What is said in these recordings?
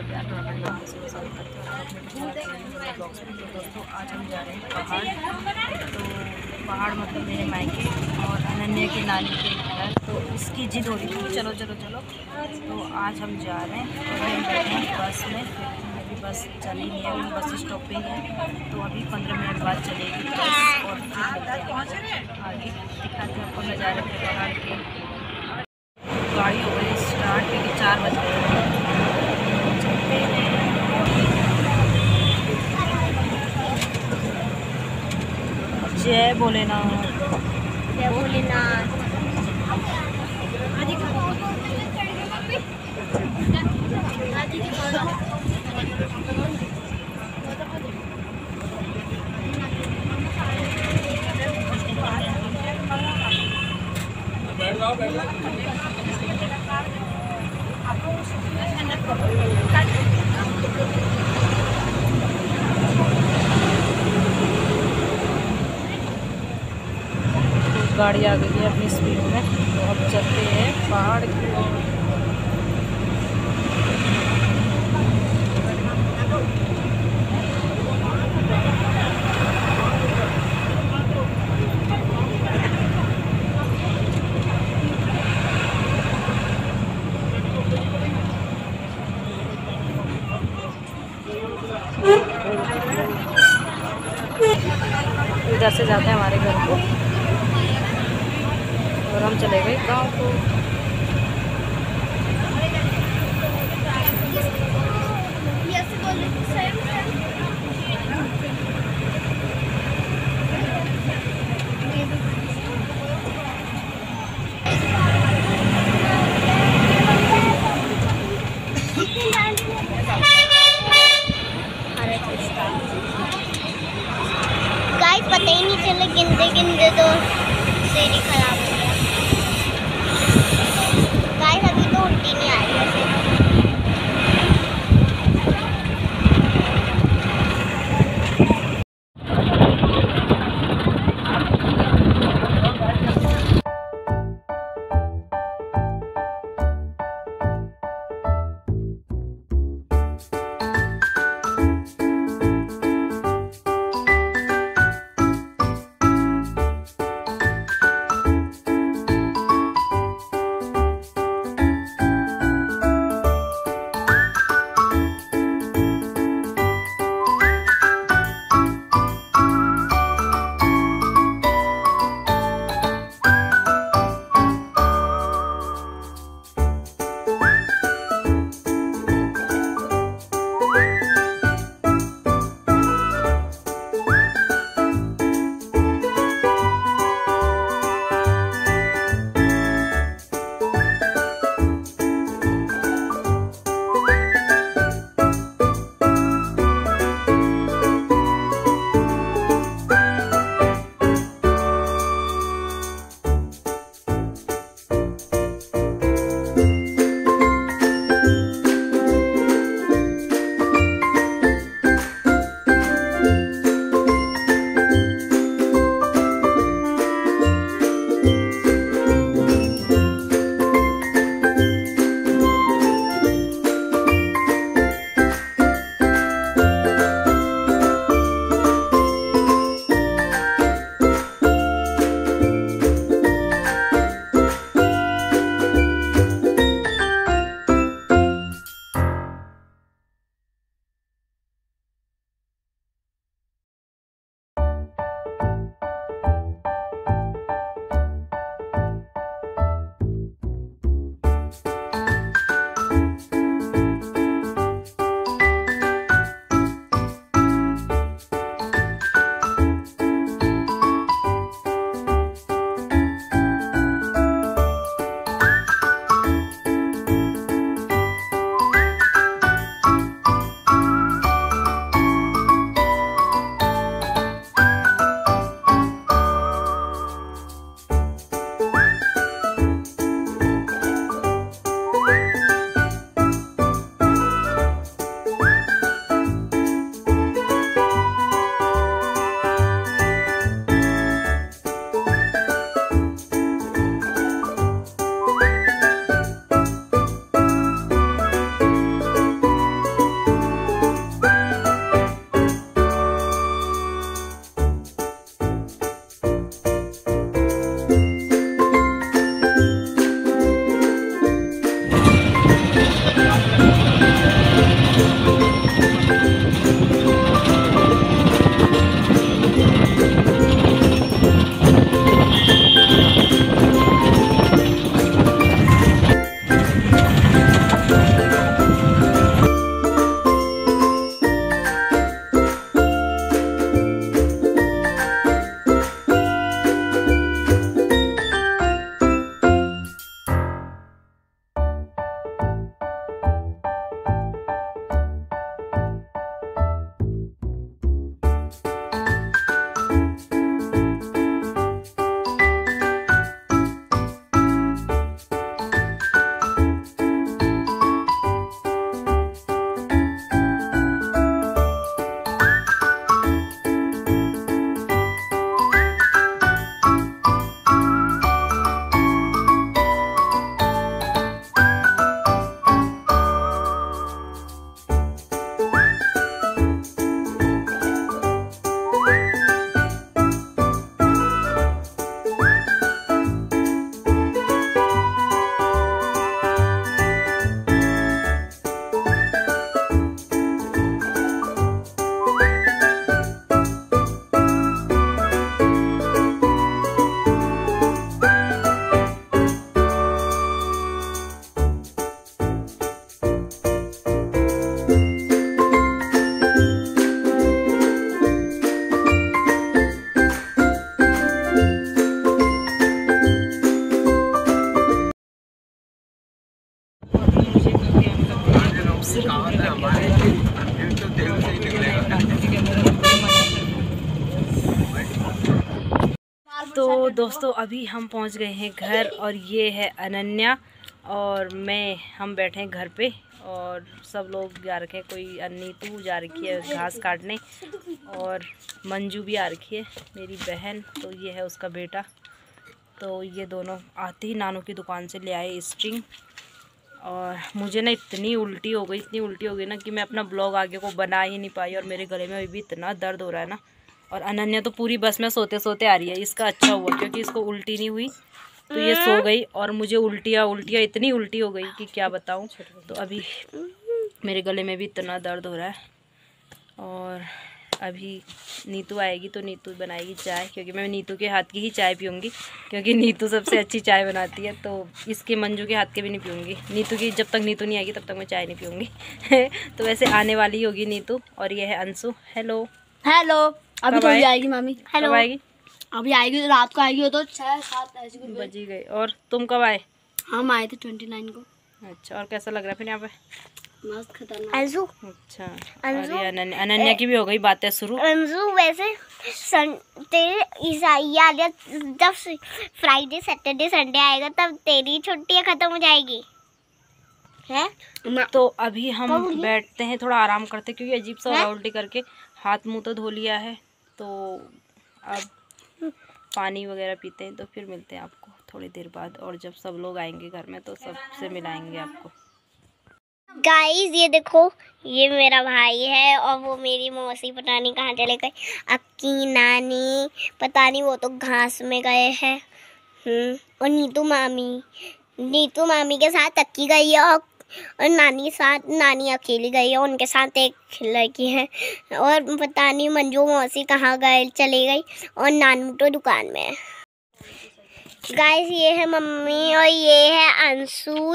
प्यार थोड़ा करना करते हैं। दोस्तों आज हम जा रहे हैं पहाड़। तो पहाड़ मतलब मेरे मायके और अनन्या की नानी के घर। तो इसकी जिद हो रही थी चलो चलो चलो, तो आज हम जा रहे हैं। और हम बैठे हैं बस में। अभी बस चली नहीं है, अभी बस स्टॉप पे ही है। तो अभी 15 मिनट बाद चलेगी बस और आगे दिखाते हैं आपको नज़ारे थे पहाड़ के। गाड़ी हो गई स्टार्ट क्योंकि 4 बज गए। जय भोलेनाथ, जय भोलेनाथ। गाड़ी आ गई है अपनी स्पीड में। तो अब चलते हैं पहाड़ की ओर। इधर से जाते हैं हमारे घर को और हम चले गए गाँव को। गाइस पता ही नहीं चला, गिनते गिनते तो सीढ़ी खराब हो गया। गाइस अभी तो उल्टी नहीं आ रही है। तो दोस्तों अभी हम पहुंच गए हैं घर और ये है अनन्या और हम बैठे हैं घर पे और सब लोग जा रखे हैं। कोई नीतू जा रखी है घास काटने और मंजू भी आ रखी है मेरी बहन, तो ये है उसका बेटा। तो ये दोनों आते ही नानू की दुकान से ले आए स्ट्रिंग और मुझे ना इतनी उल्टी हो गई ना कि मैं अपना ब्लॉग आगे को बना ही नहीं पाई और मेरे गले में अभी भी इतना दर्द हो रहा है ना। और अनन्या तो पूरी बस में सोते सोते आ रही है। इसका अच्छा हुआ क्योंकि इसको उल्टी नहीं हुई तो ये सो गई और मुझे उल्टियाँ इतनी उल्टी हो गई कि क्या बताऊं। तो अभी मेरे गले में भी इतना दर्द हो रहा है और अभी नीतू आएगी तो नीतू बनाएगी चाय, क्योंकि मैं नीतू के हाथ की ही चाय पीऊँगी क्योंकि नीतू सबसे अच्छी चाय बनाती है। तो इसके मंजू के हाथ के भी नहीं पीऊँगी, नीतू की जब तक नीतू नहीं आएगी तब तक मैं चाय नहीं पीऊँगी। तो वैसे आने वाली होगी नीतू। और ये है अंशु। Hello hello. अभी तो अभी आएगी मामी। हेलो आएगी, अभी आएगी, रात को आएगी, तो 6-7 ऐसे कुछ बजी गई। और तुम कब आए? हम आए थे 29 को। अच्छा, और कैसा लग रहा है फिर यहाँ पे? मस्त खतरनाक। अंजू, अच्छा, और ये अनन्या की भी हो गई बातें शुरू। अंजू वैसे तेरे ईसाई जब फ्राइडे सैटरडे संडे आएगा तब तेरी छुट्टियाँ खत्म हो जाएगी है? तो अभी हम बैठते हैं, थोड़ा आराम करते हैं क्योंकि अजीब सा उल्टी करके हाथ मुंह तो धो लिया है। तो अब पानी वगैरह पीते हैं तो फिर मिलते हैं आपको थोड़ी देर बाद। और जब सब लोग आएंगे घर में तो सबसे मिलाएंगे आपको। गाइस ये देखो, ये मेरा भाई है और वो मेरी मौसी पता नहीं कहाँ चले गए। अक्की नानी पता नहीं, वो तो घास में गए हैं। और नीतू मामी के साथ अक्की गई है और नानी अकेली गई है, उनके साथ एक लड़की है। और पता नहीं मंजू मौसी कहाँ चले गई और नानू तो दुकान में है। गाइस ये है मम्मी और ये है अंशु।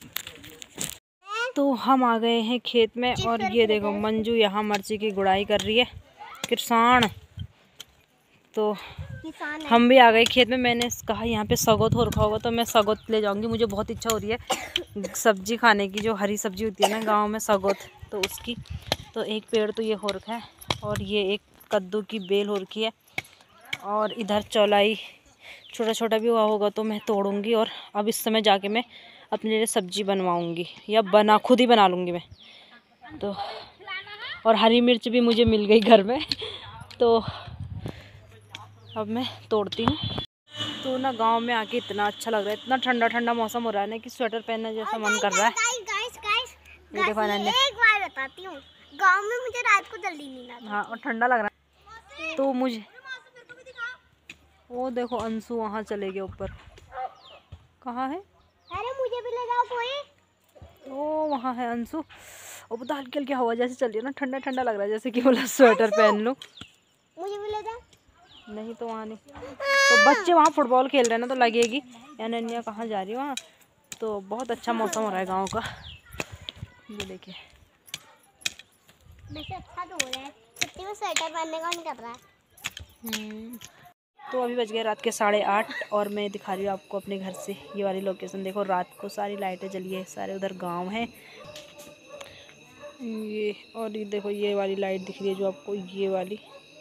तो हम आ गए हैं खेत में और ये देखो मंजू यहाँ मिर्ची की गुड़ाई कर रही है। किसान तो हम भी आ गए खेत में। मैंने कहा यहाँ पे सगोत हो रखा होगा तो मैं सगोत ले जाऊंगी। मुझे बहुत इच्छा हो रही है सब्जी खाने की, जो हरी सब्जी होती है ना गांव में, सगोत, तो उसकी। तो एक पेड़ तो ये हो रखा है और ये एक कद्दू की बेल हो रखी है और इधर चौलाई छोटा छोटा भी हुआ होगा तो मैं तोड़ूंगी। और अब इस समय जाके मैं अपने लिए सब्जी बनवाऊंगी या खुद ही बना लूँगी मैं तो। और हरी मिर्च भी मुझे मिल गई घर में तो अब मैं तोड़ती हूँ। तो ना गांव में आके इतना अच्छा लग रहा है, इतना ठंडा ठंडा मौसम हो रहा है ना कि स्वेटर पहनने जैसा मन कर रहा है। एक बार बताती हूँ, गांव में मुझे रात को जल्दी नींद आती है। हाँ, और ठंडा लग रहा है तो मुझे। वो देखो अंशु वहाँ चले गए ऊपर। कहाँ है? अरे मुझे भी ले जाओ कोई। ओ वहाँ है अंशु। और पता हल्की हल्की हवा जैसे चल रही है ना, ठंडा ठंडा लग रहा है, जैसे कि बोला स्वेटर पहन लूँ। मुझे भी ले जाओ। नहीं तो वहाँ नहीं, तो बच्चे वहाँ फुटबॉल खेल रहे हैं ना तो लगेगी। अनन्या कहाँ जा रही है वहाँ। तो बहुत अच्छा मौसम हो रहा है गाँव का, ये देखिए। वैसे अच्छा तो हो रहा है, छुट्टी में स्वेटर पहनने का मन कर रहा है। तो अभी बज गए रात के 8:30 और मैं दिखा रही हूँ आपको अपने घर से ये वाली लोकेशन। देखो रात को सारी लाइटें जली है, सारे उधर गांव है ये। और ये देखो ये वाली लाइट दिख रही है जो आपको, ये वाली,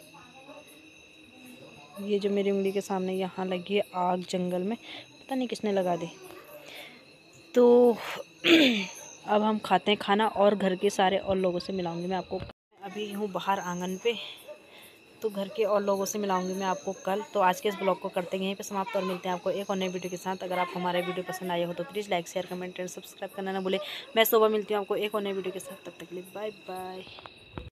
ये जो मेरी उंगली के सामने यहाँ लगी है आग जंगल में, पता नहीं किसने लगा दी। तो अब हम खाते हैं खाना और घर के सारे और लोगों से मिलाऊंगी मैं आपको। अभी हूँ बाहर आंगन पे, तो घर के और लोगों से मिलाऊंगी मैं आपको कल। तो आज के इस ब्लॉग को करते हैं यहीं पे समाप्त और मिलते हैं आपको एक और नई वीडियो के साथ। अगर आपको हमारा वीडियो पसंद आया हो तो please like share comment and subscribe करना ना भूले। मैं सुबह मिलती हूँ आपको एक और नई वीडियो के साथ, तब तक के लिए बाय बाय।